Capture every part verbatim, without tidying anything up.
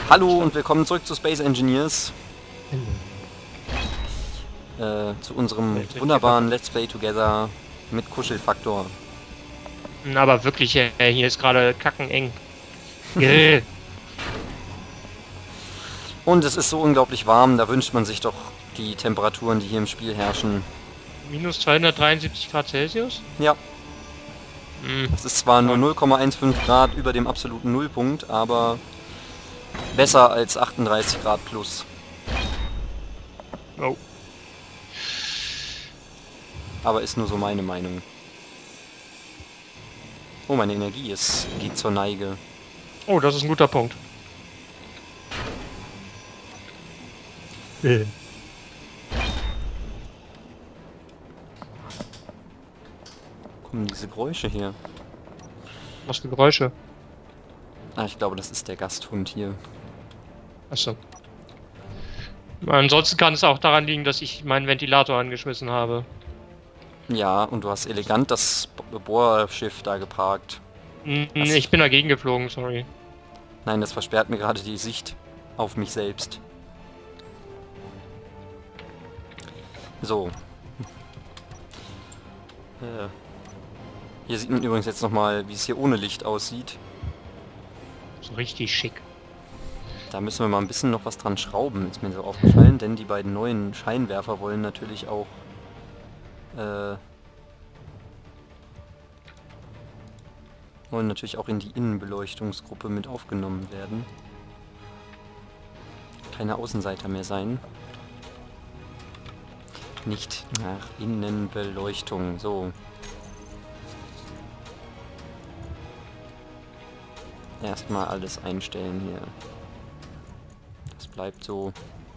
Hallo und willkommen zurück zu Space Engineers. Äh, zu unserem wunderbaren Let's Play Together mit Kuschelfaktor. Aber wirklich, äh, hier ist gerade kackeneng. Und es ist so unglaublich warm, da wünscht man sich doch die Temperaturen, die hier im Spiel herrschen. Minus zweihundertdreiundsiebzig Grad Celsius? Ja. Hm. Es ist zwar nur null Komma fünfzehn Grad über dem absoluten Nullpunkt, aber besser als achtunddreißig Grad plus. Oh. Aber ist nur so meine Meinung. Oh, meine Energie ist, geht zur Neige. Oh, das ist ein guter Punkt. Kommen diese Geräusche hier? Was für Geräusche? Ah, ich glaube, das ist der Gasthund hier. Achso. Ansonsten kann es auch daran liegen, dass ich meinen Ventilator angeschmissen habe. Ja, und du hast elegant das Bohrschiff da geparkt. Hm, Was? ich bin dagegen geflogen, sorry. Nein, das versperrt mir gerade die Sicht auf mich selbst. So. Äh. Hier sieht man übrigens jetzt nochmal, wie es hier ohne Licht aussieht. So richtig schick. Da müssen wir mal ein bisschen noch was dran schrauben, ist mir so aufgefallen, denn die beiden neuen Scheinwerfer wollen natürlich auch äh, wollen natürlich auch in die Innenbeleuchtungsgruppe mit aufgenommen werden. Keine Außenseiter mehr sein. Nicht nach Innenbeleuchtung, so. Erstmal alles einstellen hier. Das bleibt so.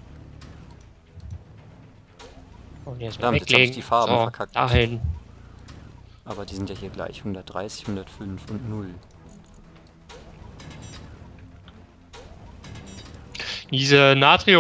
Und jetzt Verdammt, jetzt habe ich die Farben so, verkackt. Dahin. Aber die sind ja hier gleich. hundertdreißig, hundertfünf und null. Diese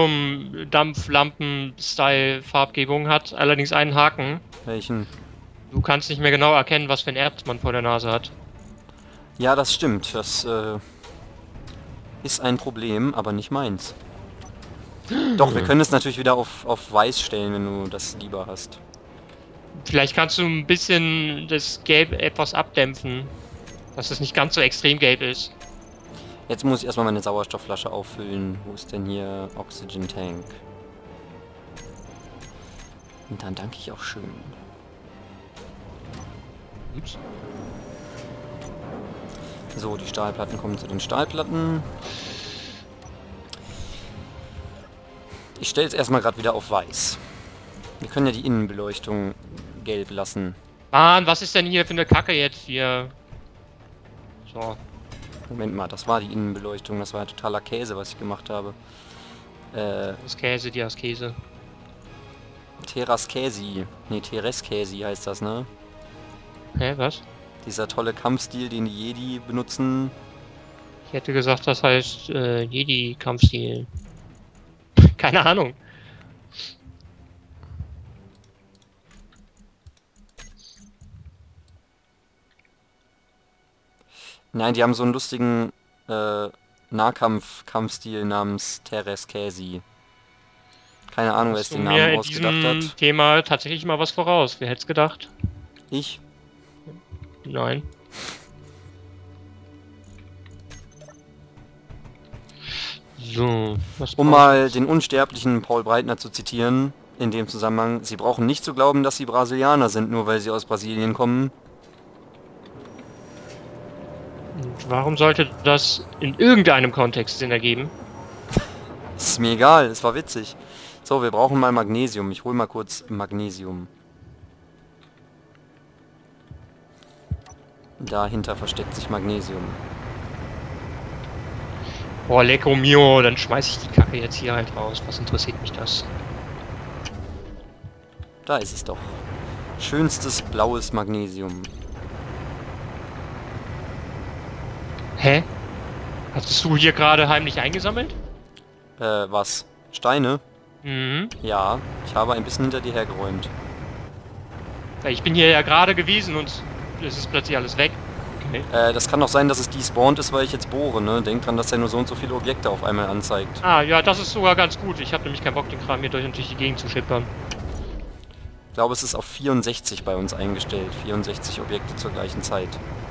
Natrium-Dampflampen-Style-Farbgebung hat allerdings einen Haken. Welchen? Du kannst nicht mehr genau erkennen, was für ein Erz man vor der Nase hat. Ja, das stimmt. Das äh, ist ein Problem, aber nicht meins. Doch, wir können es natürlich wieder auf, auf weiß stellen, wenn du das lieber hast. Vielleicht kannst du ein bisschen das Gelb etwas abdämpfen, dass es nicht ganz so extrem gelb ist. Jetzt muss ich erstmal meine Sauerstoffflasche auffüllen. Wo ist denn hier Oxygen Tank? Und dann danke ich auch schön. Ups. So, die Stahlplatten kommen zu den Stahlplatten. Ich stelle es erstmal gerade wieder auf weiß. Wir können ja die Innenbeleuchtung gelb lassen. Mann, was ist denn hier für eine Kacke jetzt hier? So. Moment mal, das war die Innenbeleuchtung. Das war ja totaler Käse, was ich gemacht habe. Äh, Das Käse, die Käse. Terraskäsi. Ne, Tereskäsi heißt das, ne? Hä, was? Dieser tolle Kampfstil, den die Jedi benutzen. Ich hätte gesagt, das heißt äh, Jedi-Kampfstil. Keine Ahnung. Nein, die haben so einen lustigen äh, Nahkampf-Kampfstil namens Tereskäsi. Keine Ahnung, wer es den Namen ausgedacht in diesem hat. Thema tatsächlich mal was voraus. Wer hätte es gedacht? Ich? Nein. So, was Um braucht- mal den unsterblichen Paul Breitner zu zitieren, in dem Zusammenhang, Sie brauchen nicht zu glauben, dass Sie Brasilianer sind, nur weil Sie aus Brasilien kommen. Und warum sollte das in irgendeinem Kontext Sinn ergeben? Ist mir egal, es war witzig. So, wir brauchen mal Magnesium. Ich hole mal kurz Magnesium. Dahinter versteckt sich Magnesium. Boah, lecco mio, dann schmeiß ich die Kacke jetzt hier halt raus. Was interessiert mich das? Da ist es doch. Schönstes blaues Magnesium. Hä? Hattest du hier gerade heimlich eingesammelt? Äh, was? Steine? Mhm. Ja, ich habe ein bisschen hinter dir hergeräumt. Ja, ich bin hier ja gerade gewesen und es ist plötzlich alles weg. Okay. Äh, das kann auch sein, dass es despawned ist, weil ich jetzt bohre, ne? Denk dran, dass er nur so und so viele Objekte auf einmal anzeigt. Ah, ja, das ist sogar ganz gut. Ich habe nämlich keinen Bock, den Kram hier durch, durch die Gegend zu schippern. Ich glaube, es ist auf vierundsechzig bei uns eingestellt. vierundsechzig Objekte zur gleichen Zeit.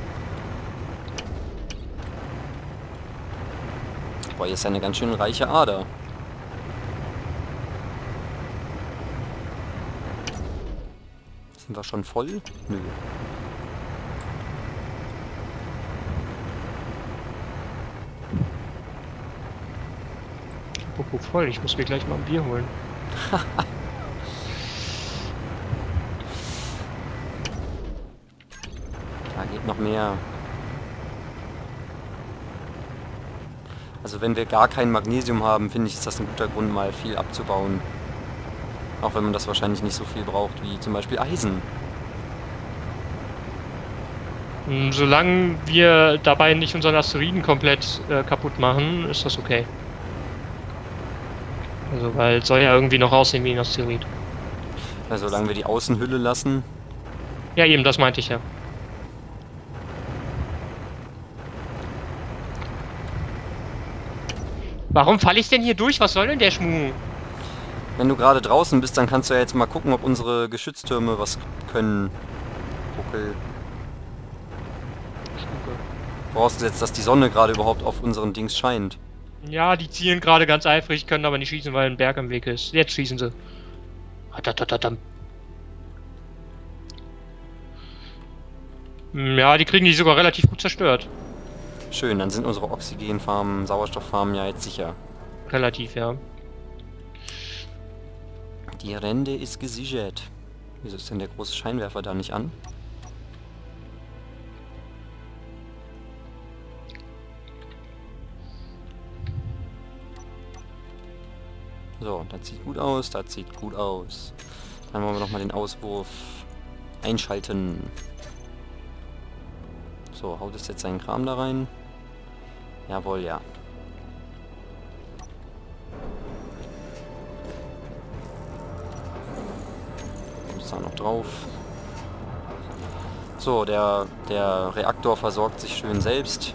Boah, hier ist ja eine ganz schön reiche Ader. Sind wir schon voll? Nö. Apropos voll, ich muss mir gleich mal ein Bier holen. Da geht noch mehr. Also wenn wir gar kein Magnesium haben, finde ich, ist das ein guter Grund, mal viel abzubauen. Auch wenn man das wahrscheinlich nicht so viel braucht, wie zum Beispiel Eisen. Hm, solange wir dabei nicht unseren Asteroiden komplett äh, kaputt machen, ist das okay. Also, weil es soll ja irgendwie noch aussehen wie ein Asteroid. Also solange wir die Außenhülle lassen. Ja, eben, das meinte ich ja. Warum falle ich denn hier durch? Was soll denn der Schmuh? Wenn du gerade draußen bist, dann kannst du ja jetzt mal gucken, ob unsere Geschütztürme was können. Buckel. Vorausgesetzt, dass die Sonne gerade überhaupt auf unseren Dings scheint. Ja, die zielen gerade ganz eifrig, können aber nicht schießen, weil ein Berg im Weg ist. Jetzt schießen sie. Ja, die kriegen die sogar relativ gut zerstört. Schön, dann sind unsere Oxygenfarmen, Sauerstofffarmen ja jetzt sicher. Relativ, ja. Die Rende ist gesichert. Wieso ist denn der große Scheinwerfer da nicht an? So, das sieht gut aus, das sieht gut aus. Dann wollen wir noch mal den Auswurf einschalten. So, haut es jetzt seinen Kram da rein? Jawohl, ja. Ist da noch drauf. So, der, der Reaktor versorgt sich schön selbst.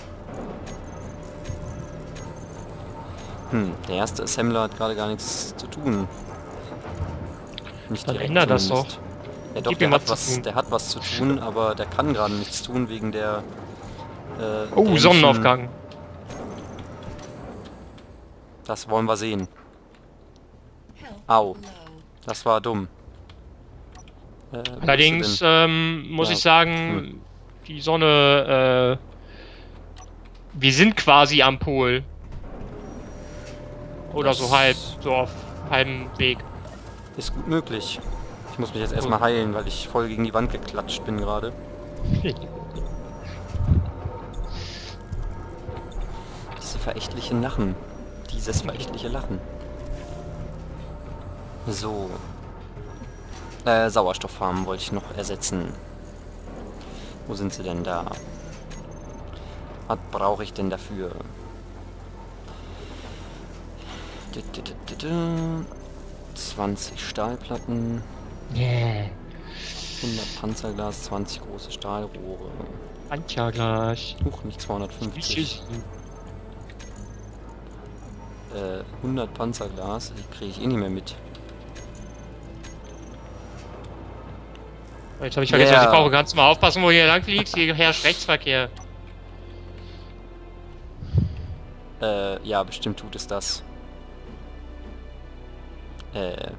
Hm, der erste Assembler hat gerade gar nichts zu tun. Nicht Dann direkt ändert das doch. zumindest. Ja doch, Gib der ihm hat, was zu was, tun. der hat was zu tun, aber der kann gerade nichts tun wegen der... Äh, Oh, dämlichen- Sonnenaufgang. Das wollen wir sehen. Au, das war dumm. Äh, wo bist du Allerdings denn? ähm, muss Ja. ich sagen, die Sonne, äh, wir sind quasi am Pol. Oder so Das halb, so auf halbem Weg. Ist gut möglich. Ich muss mich jetzt erstmal heilen, weil ich voll gegen die Wand geklatscht bin gerade. Diese verächtlichen Lachen. Dieses verächtliche Lachen. So. Äh, Sauerstofffarmen wollte ich noch ersetzen. Wo sind sie denn da? Was brauche ich denn dafür? zwanzig Stahlplatten, Yeah. hundert Panzerglas, zwanzig große Stahlrohre. Antja-Glas. Huch, nicht zweihundertfünfzig. Äh, hundert Panzerglas, die kriege ich eh nicht mehr mit. Jetzt habe ich vergessen, was Yeah. ich brauche. Kannst du mal aufpassen, wo du hier lang fliegst? Hier herrscht Rechtsverkehr. Äh, ja, bestimmt tut es das. Äh.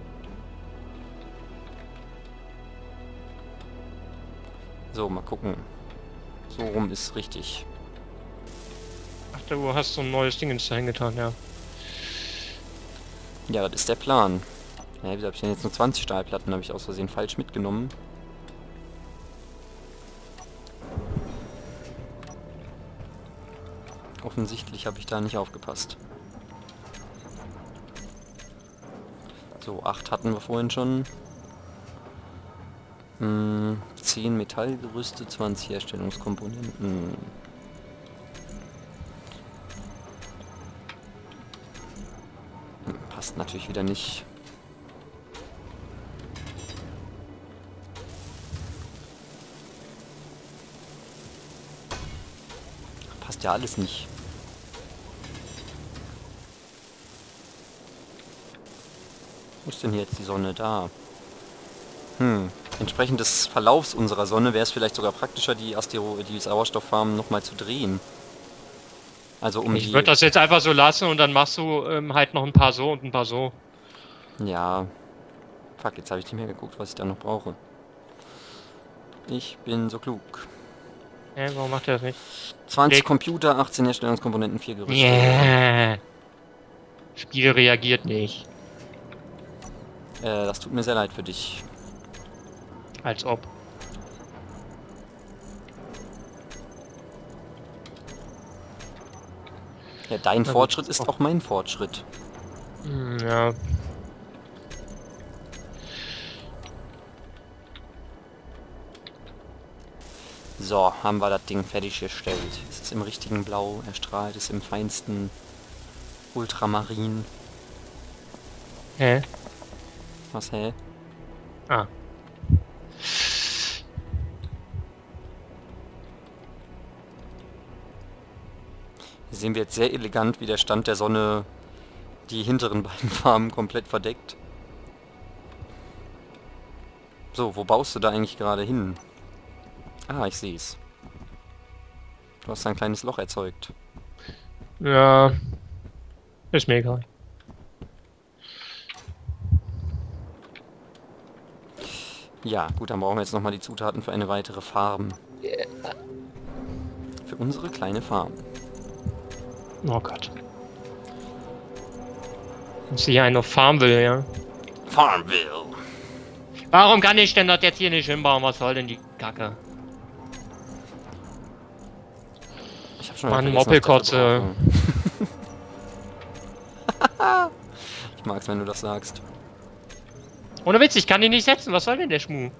So, mal gucken. So rum ist richtig. Ach, du hast so ein neues Ding ins dahin getan, ja. Ja, das ist der Plan. Ja, wieso habe ich denn jetzt nur zwanzig Stahlplatten? Habe ich aus Versehen falsch mitgenommen. Offensichtlich habe ich da nicht aufgepasst. So, acht hatten wir vorhin schon. Hm, zehn Metallgerüste, zwanzig Herstellungskomponenten. Hm, passt natürlich wieder nicht. passt ja alles nicht. Wo ist denn hier jetzt die Sonne? Da. Hm. Entsprechend des Verlaufs unserer Sonne wäre es vielleicht sogar praktischer, die, Astero die Sauerstofffarmen nochmal zu drehen. Also um Ich die... würde das jetzt einfach so lassen und dann machst du ähm, halt noch ein paar so und ein paar so. Ja. Fuck, jetzt habe ich nicht mehr geguckt, was ich da noch brauche. Ich bin so klug. Hä, warum macht er das nicht? zwanzig Leg. Computer, achtzehn Herstellungskomponenten, vier Gerüste. Yeah. Spiel reagiert nicht. Äh, das tut mir sehr leid für dich. Als ob. Ja, dein Na Fortschritt gut. ist auch mein Fortschritt. Hm, ja. So, haben wir das Ding fertiggestellt. Es ist im richtigen Blau, erstrahlt es im feinsten Ultramarin. Hä? Was, hä? Ah. Hier sehen wir jetzt sehr elegant, wie der Stand der Sonne die hinteren beiden Farben komplett verdeckt. So, wo baust du da eigentlich gerade hin? Ah, ich sehe es. Du hast ein kleines Loch erzeugt. Ja. Ist mir egal. Ja, gut, dann brauchen wir jetzt nochmal die Zutaten für eine weitere Farm. Für unsere kleine Farm. Oh Gott. Wenn sie hier einen auf Farmville, ja. Farmville. Warum kann ich denn das jetzt hier nicht hinbauen? Was soll denn die Kacke? Ich hab schon Mann, wieder vergessen, was ich Moppelkotze. dafür brauche. Ich mag's, wenn du das sagst. Ohne Witz, ich kann die nicht setzen. Was soll denn der Schmuh?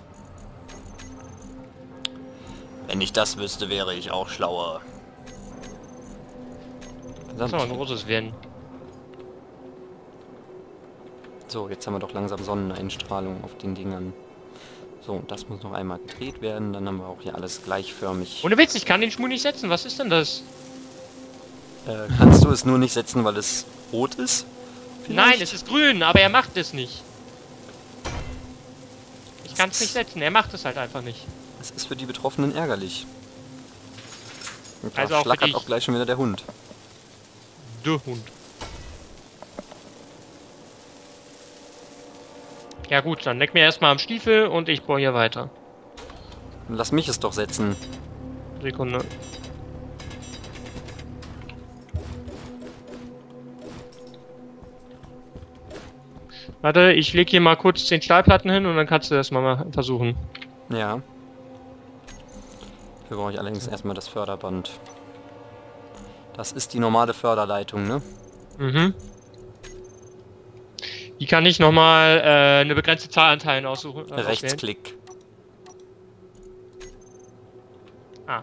Wenn ich das wüsste, wäre ich auch schlauer. Das soll ein großes werden. So, jetzt haben wir doch langsam Sonneneinstrahlung auf den Dingern. So, und das muss noch einmal gedreht werden, dann haben wir auch hier alles gleichförmig. Ohne Witz, ich kann den Schmuh nicht setzen. Was ist denn das? Äh, kannst du es nur nicht setzen, weil es rot ist? Vielleicht? Nein, es ist grün, aber er macht es nicht. Ich kann es nicht setzen. Er macht es halt einfach nicht. Es ist für die Betroffenen ärgerlich. Und da Also auch für schlackert dich. auch gleich schon wieder der Hund. Der Hund. Ja gut, dann leck mir erstmal am Stiefel und ich bohre hier weiter. Lass mich es doch setzen. Sekunde. Warte, ich leg hier mal kurz zehn Stahlplatten hin und dann kannst du das mal versuchen. Ja. Dafür brauche ich allerdings erstmal das Förderband. Das ist die normale Förderleitung, ne? Mhm. Die kann ich nochmal äh, eine begrenzte Zahl an Teilen aussuchen. Äh, auswählen. Rechtsklick. Ah.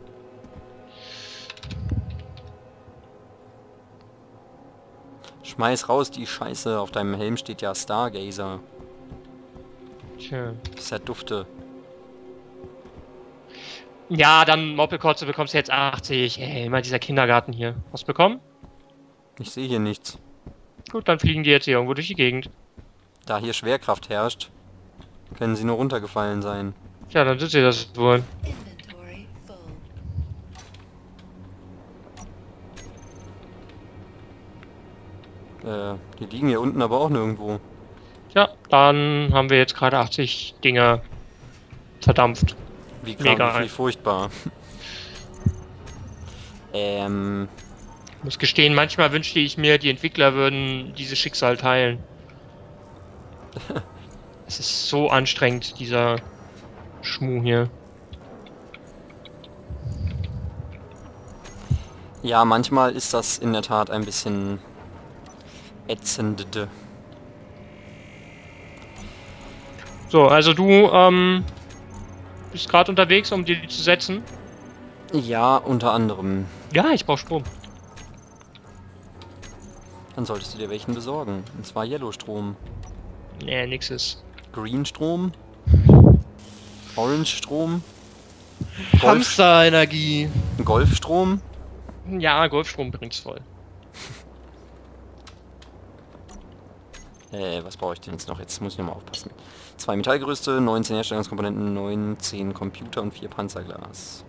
Schmeiß raus die Scheiße. Auf deinem Helm steht ja Stargazer. Tja. Das ist ja dufte. Ja, dann Moppelkotze bekommst du jetzt achtzig. Ey, immer dieser Kindergarten hier. Was bekommen? Ich sehe hier nichts. Gut, dann fliegen die jetzt hier irgendwo durch die Gegend. Da hier Schwerkraft herrscht, können sie nur runtergefallen sein. Tja, dann sind sie das wohl. Inventory full. Äh, die liegen hier unten aber auch nirgendwo. Tja, dann haben wir jetzt gerade achtzig Dinger verdampft. Wie Mega. krank, wie furchtbar. ähm, Ich muss gestehen, manchmal wünschte ich mir, die Entwickler würden dieses Schicksal teilen. Es ist so anstrengend, dieser Schmuh hier. ja, manchmal ist das in der Tat ein bisschen ätzend. So, also du ähm, bist gerade unterwegs, um die zu setzen. Ja, unter anderem. Ja, ich brauche Strom. Dann solltest du dir welchen besorgen. Und zwar Yellow-Strom. Nee, nix ist. Green-Strom. Orange-Strom. Golf, Hamster-Energie. Golfstrom. Ja, Golfstrom bringt's voll. Äh, was brauche ich denn jetzt noch? Jetzt muss ich nochmal aufpassen. Zwei Metallgerüste, neunzehn Herstellungskomponenten, neunzehn Computer und vier Panzerglas.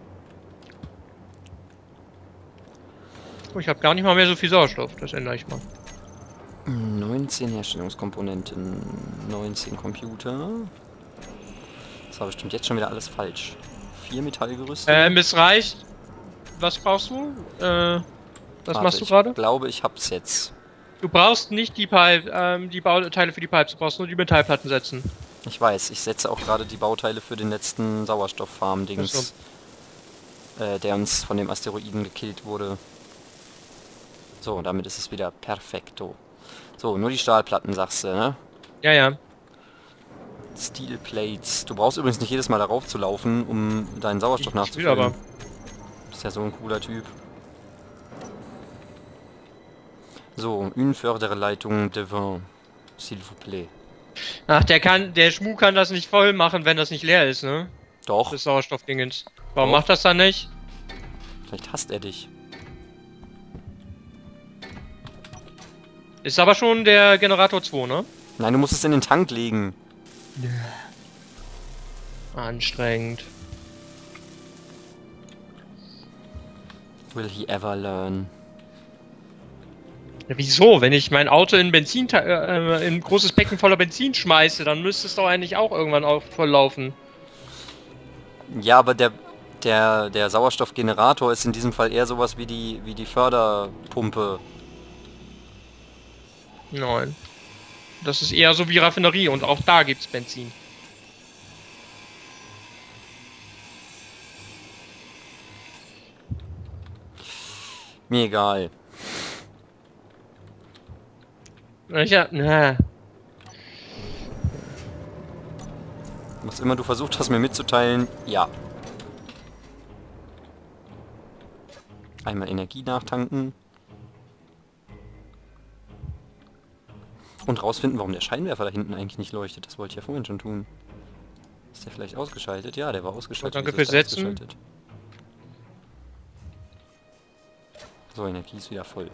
Oh, ich habe gar nicht mal mehr so viel Sauerstoff. Das ändere ich mal. neunzehn Herstellungskomponenten, neunzehn Computer. Das war bestimmt jetzt schon wieder alles falsch. Vier Metallgerüste. Ähm, es reicht. Was brauchst du? Äh, was Warte, machst du ich gerade? glaube, ich hab's jetzt. Du brauchst nicht die Pipe, ähm, die Bauteile für die Pipes, du brauchst nur die Metallplatten setzen. Ich weiß, ich setze auch gerade die Bauteile für den letzten Sauerstofffarm-Dings, äh, der uns von dem Asteroiden gekillt wurde. So, damit ist es wieder perfekto. So, nur die Stahlplatten, sagst du, ne? Ja, ja. Steel Plates. Du brauchst übrigens nicht jedes Mal darauf zu laufen, um deinen Sauerstoff Ich will nachzufüllen. aber. Bist ja so ein cooler Typ. So, une Förderleitung de vin. S'il vous plaît. Ach, der kann, der Schmuck kann das nicht voll machen, wenn das nicht leer ist, ne? Doch, Das Sauerstoffdingens. Warum Doch. macht das dann nicht? vielleicht hasst er dich. Ist aber schon der Generator zwei, ne? Nein, du musst es in den Tank legen. Anstrengend. Will he ever learn? Ja, wieso? Wenn ich mein Auto in Benzin, äh, in ein großes Becken voller Benzin schmeiße, dann müsste es doch eigentlich auch irgendwann auch volllaufen. Ja, aber der, der, der Sauerstoffgenerator ist in diesem Fall eher sowas wie die, wie die Förderpumpe. Nein. Das ist eher so wie Raffinerie und auch da gibt's Benzin. Mir egal. Ja, na. Was immer du versucht hast, mir mitzuteilen, ja. Einmal Energie nachtanken. Und rausfinden, warum der Scheinwerfer da hinten eigentlich nicht leuchtet. Das wollte ich ja vorhin schon tun. Ist der vielleicht ausgeschaltet? Ja, der war ausgeschaltet. Danke Wieso ist fürs der Setzen. ausgeschaltet? So, Energie ist wieder voll.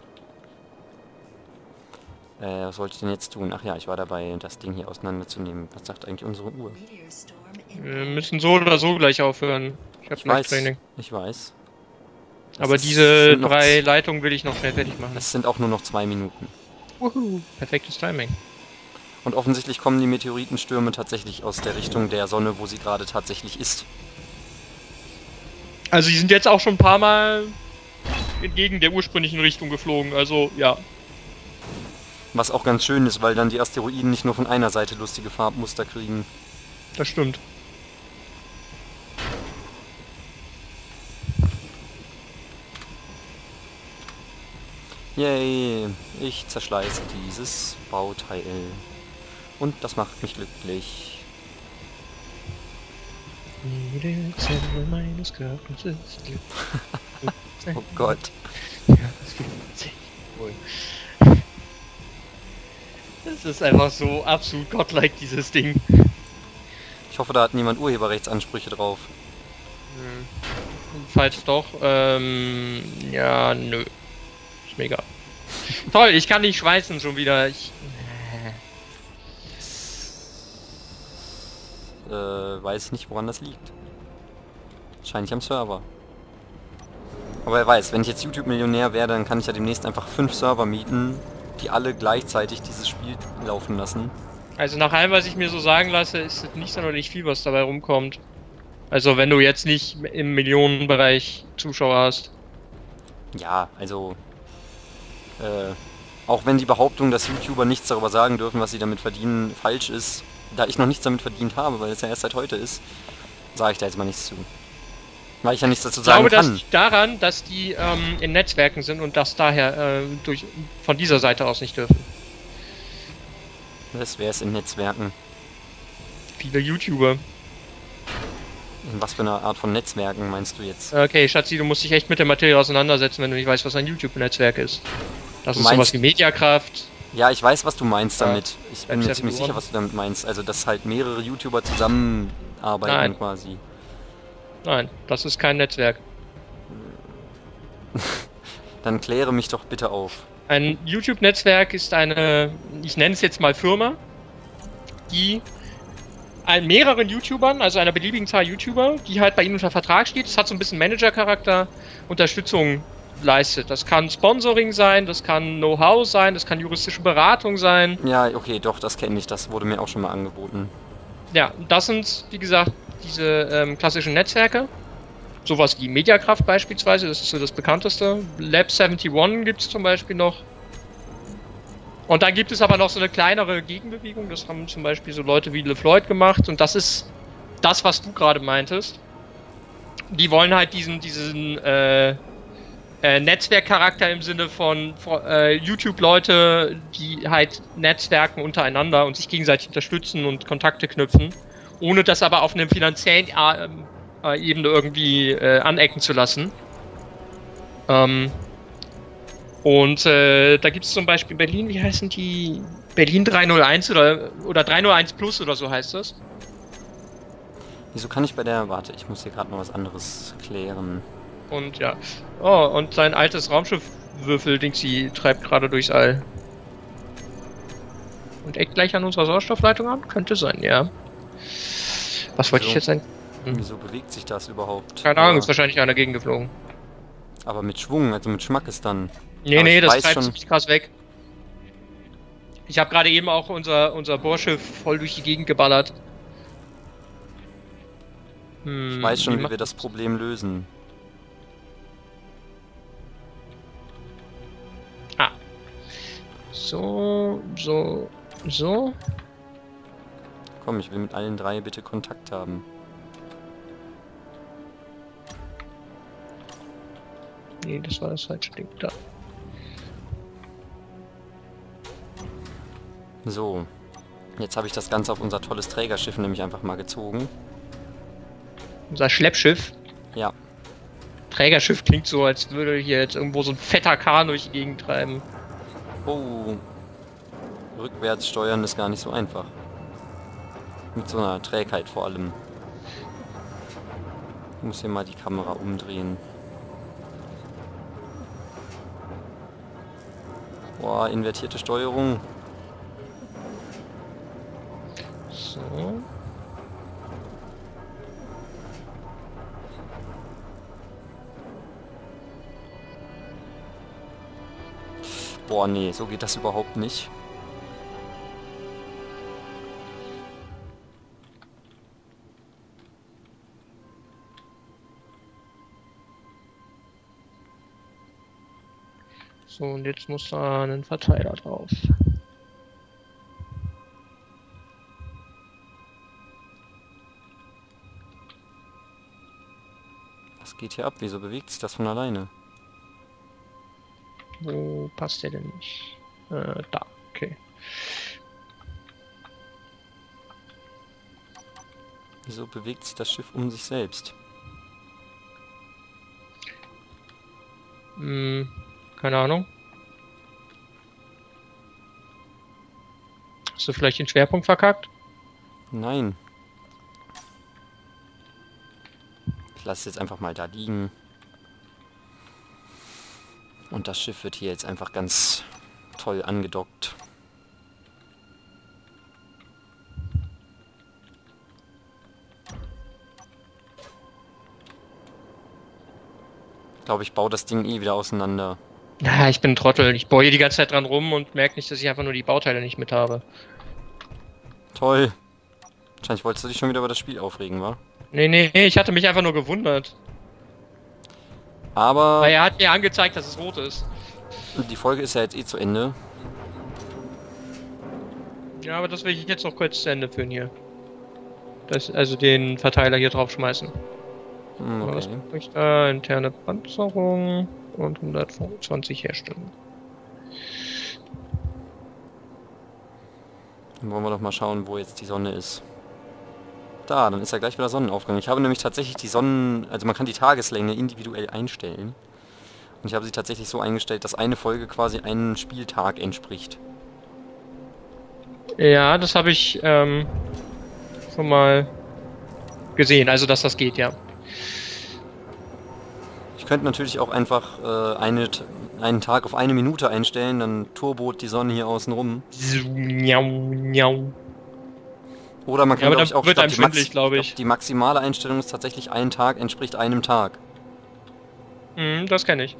Äh, was wollte ich denn jetzt tun? Ach ja, ich war dabei, das Ding hier auseinanderzunehmen. Was sagt eigentlich unsere Uhr? Wir müssen so oder so gleich aufhören. Ich Ich habe weiß, Training. ich weiß. Das Aber ist- diese sind noch drei z- Leitungen will ich noch schnell fertig machen. Es sind auch nur noch zwei Minuten. Wuhu. Perfektes Timing. Und offensichtlich kommen die Meteoritenstürme tatsächlich aus der Richtung der Sonne, wo sie gerade tatsächlich ist. Also die sind jetzt auch schon ein paar Mal entgegen der ursprünglichen Richtung geflogen, also ja. Was auch ganz schön ist, weil dann die Asteroiden nicht nur von einer Seite lustige Farbmuster kriegen. Das stimmt. Yay, ich zerschleiße dieses Bauteil. Und das macht mich glücklich. Jede Zelle meines Körpers ist glücklich. Oh Gott. Ja, das fühlt sich wohl. Das ist einfach so absolut godlike, dieses Ding. Ich hoffe, da hat niemand Urheberrechtsansprüche drauf. Hm. Falls doch, ähm, ja, nö. Ist mega. Toll, ich kann nicht schweißen schon wieder. Ich, Äh, weiß nicht, woran das liegt. Wahrscheinlich am Server. Aber wer weiß, wenn ich jetzt YouTube-Millionär wäre, dann kann ich ja demnächst einfach fünf Server mieten, die alle gleichzeitig dieses Spiel laufen lassen. also nach allem, was ich mir so sagen lasse, ist es nicht sonderlich viel, was dabei rumkommt. Also wenn du jetzt nicht im Millionenbereich Zuschauer hast. Ja, also... Äh, auch wenn die Behauptung, dass YouTuber nichts darüber sagen dürfen, was sie damit verdienen, falsch ist, da ich noch nichts damit verdient habe, weil es ja erst seit heute ist, sage ich da jetzt mal nichts zu. Weil ich ja nichts dazu Ich sagen glaube, das kann. liegt daran, dass die ähm, in Netzwerken sind und das daher äh, durch, von dieser Seite aus nicht dürfen. Das wäre es in Netzwerken. Viele YouTuber. In was für eine Art von Netzwerken meinst du jetzt? Okay, Schatzi, du musst dich echt mit der Materie auseinandersetzen, wenn du nicht weißt, was ein YouTube-Netzwerk ist. Das Du ist meinst- sowas wie Mediakraft. Ja, ich weiß, was du meinst Ja, damit. Ich bin mir bleibst ziemlich ja sicher, was du damit meinst. Also, dass halt mehrere YouTuber zusammenarbeiten Nein. quasi. Nein, das ist kein Netzwerk. Dann kläre mich doch bitte auf. Ein YouTube-Netzwerk ist eine, ich nenne es jetzt mal Firma, die ein, mehreren YouTubern, also einer beliebigen Zahl YouTuber, die halt bei ihnen unter Vertrag steht, das hat so ein bisschen Manager-Charakter, Unterstützung leistet. Das kann Sponsoring sein, das kann Know-how sein, das kann juristische Beratung sein. Ja, okay, doch, das kenne ich, das wurde mir auch schon mal angeboten. Ja, das sind, wie gesagt, diese ähm, klassischen Netzwerke. Sowas wie Mediakraft beispielsweise, das ist so das bekannteste. Lab einundsiebzig gibt es zum Beispiel noch. Und dann gibt es aber noch so eine kleinere Gegenbewegung, das haben zum Beispiel so Leute wie LeFloid gemacht und das ist das, was du gerade meintest. Die wollen halt diesen, diesen äh, äh, Netzwerkcharakter im Sinne von, von äh, YouTube-Leute, die halt netzwerken untereinander und sich gegenseitig unterstützen und Kontakte knüpfen, ohne das aber auf einer finanziellen äh, äh, Ebene irgendwie äh, anecken zu lassen. Ähm, Und äh, da gibt es zum Beispiel in Berlin, wie heißen die? Berlin dreihunderteins oder, oder dreihunderteins Plus oder so heißt das. Wieso kann ich bei der... Warte, ich muss hier gerade noch was anderes klären. Und ja. Oh, und sein altes Raumschiff-Würfel-Dingsy treibt gerade durchs All. Und eckt gleich an unserer Sauerstoffleitung an? Könnte sein, ja. Was wollte ich jetzt sein? Hm. Wieso bewegt sich das überhaupt? Keine Ahnung, ist wahrscheinlich einer gegengeflogen. Aber mit Schwung, also mit Schmackes dann. Nee, nee, das treibt ziemlich krass weg. Ich habe gerade eben auch unser, unser Bohrschiff voll durch die Gegend geballert. Hm, ich weiß schon, wie, wie wir das Problem lösen. Ah. So, so, so. Komm, ich will mit allen drei bitte Kontakt haben. Nee, das war das falsche Ding da. So, jetzt habe ich das Ganze auf unser tolles Trägerschiff nämlich einfach mal gezogen. Unser Schleppschiff? Ja. Trägerschiff klingt so, als würde hier jetzt irgendwo so ein fetter Kahn durch die Gegend treiben. Oh. Rückwärts steuern ist gar nicht so einfach. Mit so einer Trägheit vor allem. Ich muss hier mal die Kamera umdrehen. Boah, invertierte Steuerung. So. Boah, nee, so geht das überhaupt nicht. So, und jetzt muss da ein Verteiler drauf. Was geht hier ab? Wieso bewegt sich das von alleine? Wo passt der denn nicht? Äh, da, okay. Wieso bewegt sich das Schiff um sich selbst? Hm, keine Ahnung. Hast du vielleicht den Schwerpunkt verkackt? Nein. Ich lasse es jetzt einfach mal da liegen. Und das Schiff wird hier jetzt einfach ganz toll angedockt. Ich glaube, ich baue das Ding eh wieder auseinander. Ja, ich bin ein Trottel. Ich baue hier die ganze Zeit dran rum und merke nicht, dass ich einfach nur die Bauteile nicht mit habe. Toll. Wahrscheinlich wolltest du dich schon wieder über das Spiel aufregen, wa? Nee, nee, nee, ich hatte mich einfach nur gewundert. Aber... Weil er hat mir angezeigt, dass es rot ist. Die Folge ist ja jetzt eh zu Ende. Ja, aber das will ich jetzt noch kurz zu Ende führen hier. Das, also den Verteiler hier drauf schmeißen. Hm, okay. Was mache ich da? Interne Panzerung und hundertfünfundzwanzig herstellen. Dann wollen wir doch mal schauen, wo jetzt die Sonne ist. Da, dann ist ja gleich wieder Sonnenaufgang. Ich habe nämlich tatsächlich die Sonnen... Also man kann die Tageslänge individuell einstellen. Und ich habe sie tatsächlich so eingestellt, dass eine Folge quasi einen Spieltag entspricht. Ja, das habe ich ähm, schon mal gesehen. Also dass das geht, ja. könnte natürlich auch einfach äh, eine, einen Tag auf eine Minute einstellen, dann turbot die Sonne hier außen rum. Miau, miau. Oder man kann, Ja, aber glaube ich, dann auch... wird ich einem glaub, die, schwindelig, Max glaube ich ich. glaub, die maximale Einstellung ist tatsächlich ein Tag entspricht einem Tag. Hm, das kenne ich.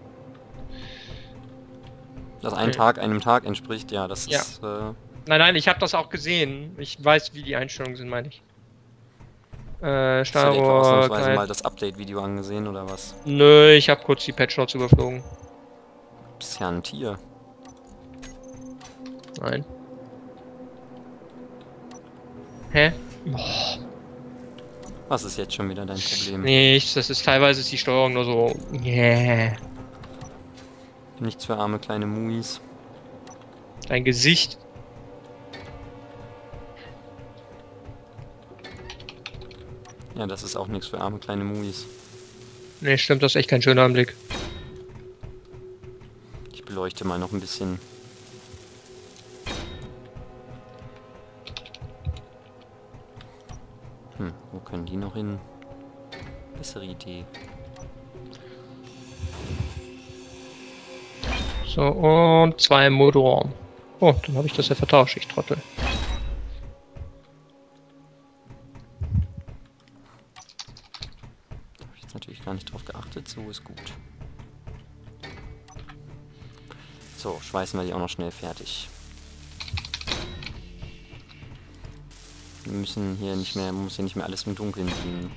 Dass ein Okay. Tag einem Tag entspricht, ja, das Ja. ist... Äh, Nein, nein, ich habe das auch gesehen. Ich weiß, wie die Einstellungen sind, meine ich. Äh, hast du dir etwa Steuerrohr, ausnahmsweise klein. mal das Update-Video angesehen, oder was? Nö, ich habe kurz die Patch Notes überflogen. Bist ja ein Tier. Nein. Hä? Was ist jetzt schon wieder dein Problem? Nichts, das ist teilweise ist die Steuerung nur so. Yeah. Nichts für arme kleine Muis. Dein Gesicht. Ja, das ist auch nichts für arme kleine Muis. Ne, stimmt, das ist echt kein schöner Anblick. Ich beleuchte mal noch ein bisschen. Hm, wo können die noch hin? Bessere Idee. So, und zwei Motoren. Oh, dann habe ich das ja vertauscht, ich Trottel. Da habe ich jetzt natürlich gar nicht drauf geachtet. So ist gut. So, schweißen wir die auch noch schnell fertig. Wir müssen hier nicht mehr, man muss hier nicht mehr alles im Dunkeln sehen.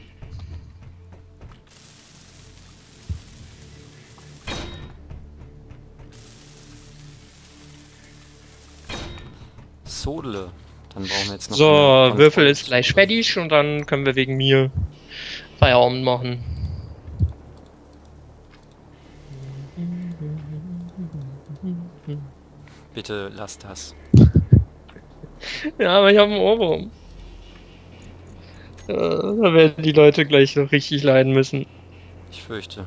Sodele. Dann brauchen wir jetzt noch... So, eine Würfel ist Kontrolle. gleich fertig und dann können wir wegen mir Feierabend machen. Bitte lass das. Ja, aber ich habe einen Ohrwurm. Äh, da werden die Leute gleich so richtig leiden müssen. Ich fürchte.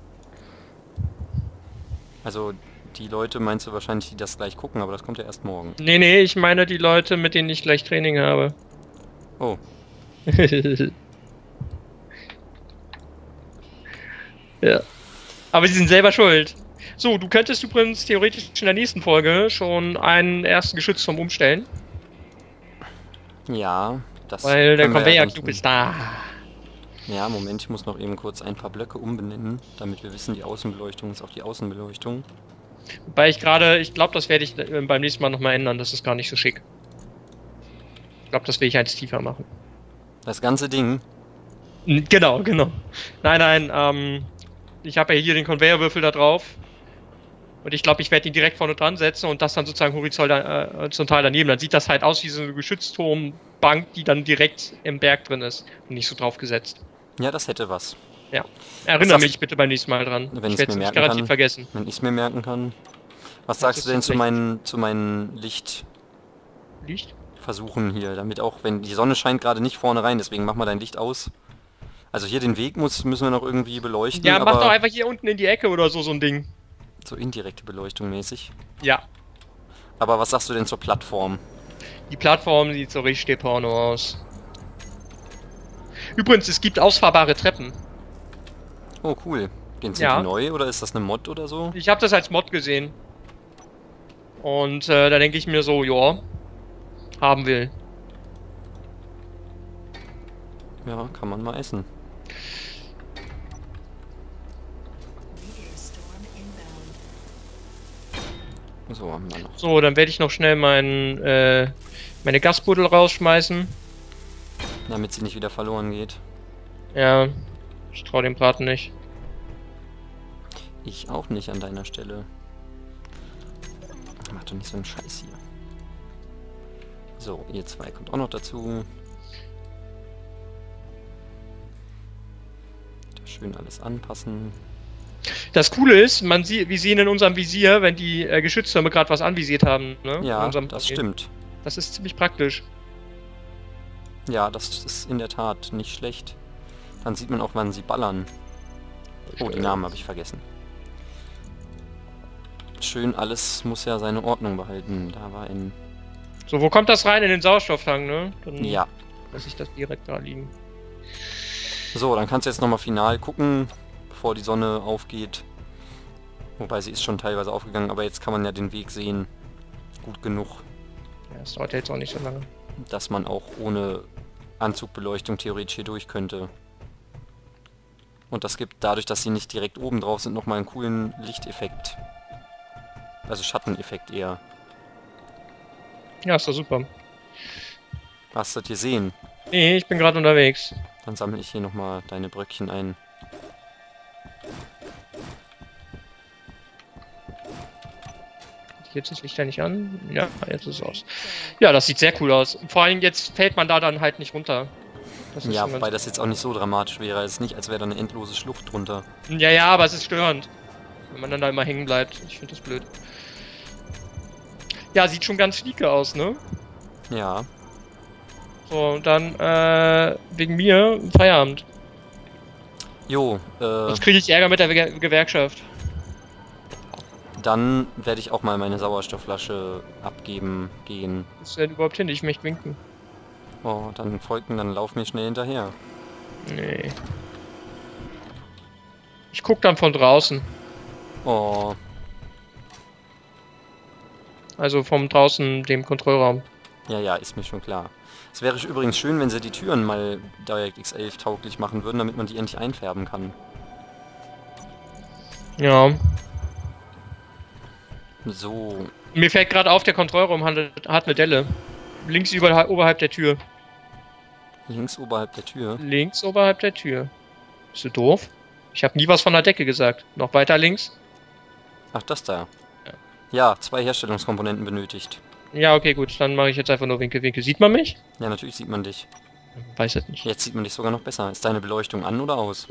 Also, die Leute meinst du wahrscheinlich, die das gleich gucken, aber das kommt ja erst morgen. Nee, nee, ich meine die Leute, mit denen ich gleich Training habe. Oh, Ja. Aber sie sind selber schuld. So, du könntest übrigens theoretisch in der nächsten Folge schon einen ersten Geschützturm umstellen. ja, das Weil der können wir ja Conveyor dann Cube tun. ist da. Ja, Moment, ich muss noch eben kurz ein paar Blöcke umbenennen, damit wir wissen, die Außenbeleuchtung ist auch die Außenbeleuchtung. Wobei ich gerade, ich glaube, das werde ich äh, beim nächsten Mal nochmal ändern. Das ist gar nicht so schick. Ich glaube, das will ich eins tiefer machen. Das ganze Ding, N- Genau, genau. Nein, nein, ähm, ich habe ja hier den Conveyor-Würfel da drauf. Und ich glaube, ich werde ihn direkt vorne dran setzen und das dann sozusagen horizontal, äh, horizontal daneben. Dann sieht das halt aus wie so eine Geschützturmbank, die dann direkt im Berg drin ist und nicht so drauf gesetzt. ja, das hätte was. Ja. Erinnere sagst- mich bitte beim nächsten Mal dran. Wenn Ich ich's werde es mir nicht merken garantiert kann. vergessen. Wenn ich es mir merken kann. Was Das sagst ist du denn zu tatsächlich- meinen, zu meinen Licht? Lichtversuchen hier, damit auch, wenn die Sonne scheint gerade nicht vorne rein, deswegen mach mal dein Licht aus. Also hier den Weg muss, müssen wir noch irgendwie beleuchten, Ja, mach aber doch einfach hier unten in die Ecke oder so so ein Ding. so indirekte Beleuchtung mäßig. Ja. Aber was sagst du denn zur Plattform? Die Plattform sieht so richtig Porno aus. Übrigens, es gibt ausfahrbare Treppen. Oh, cool. Sind Ja. die neu oder ist das eine Mod oder so? Ich habe das als Mod gesehen. Und äh, da denke ich mir so, ja, haben will. Ja, kann man mal essen. So, haben wir noch. So, dann werde ich noch schnell mein, äh, meine Gasbuddel rausschmeißen. Damit sie nicht wieder verloren geht. Ja, ich traue dem Braten nicht. Ich auch nicht an deiner Stelle. Mach doch nicht so einen Scheiß hier. So, ihr zwei kommt auch noch dazu. Da schön alles anpassen. Das Coole ist, man sieht, wir sehen in unserem Visier, wenn die äh, Geschütztürme gerade was anvisiert haben. Ne? In Ja, unserem das Profil. stimmt. Das ist ziemlich praktisch. Ja, das ist in der Tat nicht schlecht. Dann sieht man auch, wann sie ballern. Oh, die Namen habe ich vergessen. Schön, alles muss ja seine Ordnung behalten. Da war ein... So, wo kommt das rein? In den Sauerstofffang, ne? Dann Ja. lasse ich das direkt da liegen. So, dann kannst du jetzt nochmal final gucken, bevor die Sonne aufgeht. Wobei sie ist schon teilweise aufgegangen, aber jetzt kann man ja den Weg sehen. Gut genug, Ja, das dauert ja jetzt auch nicht so lange. dass man auch ohne Anzugbeleuchtung theoretisch hier durch könnte. Und das gibt dadurch, dass sie nicht direkt oben drauf sind, nochmal einen coolen Lichteffekt. Also Schatteneffekt eher. Ja, ist doch super. Hast du das gesehen? Nee, ich bin gerade unterwegs. Dann sammle ich hier nochmal deine Bröckchen ein. Jetzt ist das Licht ja nicht an. Ja, jetzt ist es aus. Ja, das sieht sehr cool aus. Vor allem jetzt fällt man da dann halt nicht runter. Das ist Ja, schon ganz- wobei das jetzt auch nicht so dramatisch wäre. Es ist nicht, als wäre da eine endlose Schlucht drunter. Ja, ja, aber es ist störend. Wenn man dann da immer hängen bleibt. Ich finde das blöd. Ja, sieht schon ganz schnieke aus, ne? Ja, So, dann, äh, wegen mir, Feierabend. jo, äh, Sonst kriege ich Ärger mit der Ge Gewerkschaft. dann werde ich auch mal meine Sauerstoffflasche abgeben gehen. Wo ist denn überhaupt hin? Ich möchte winken. Oh, dann folgen, dann lauf mir schnell hinterher. Nee. Ich guck dann von draußen. Oh, Also vom draußen, dem Kontrollraum. ja, ja, ist mir schon klar. Es wäre übrigens schön, wenn sie die Türen mal DirectX elf tauglich machen würden, damit man die endlich einfärben kann. Ja. So, Mir fällt gerade auf, der Kontrollraum hat, hat eine Delle. Links über, oberhalb der Tür. links oberhalb der Tür. Links oberhalb der Tür. Bist du doof? Ich habe nie was von der Decke gesagt. Noch weiter links? Ach, das da. Ja. Ja, zwei Herstellungskomponenten benötigt. Ja, okay, gut. Dann mache ich jetzt einfach nur Winke, Winke. Sieht man mich? Ja, natürlich sieht man dich. Weiß es nicht. Jetzt sieht man dich sogar noch besser. Ist deine Beleuchtung an oder aus?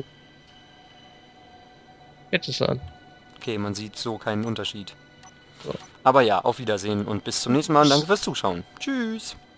Jetzt ist er an. Okay, man sieht so keinen Unterschied. So. Aber ja, auf Wiedersehen und bis zum nächsten Mal und danke fürs Zuschauen. Tschüss!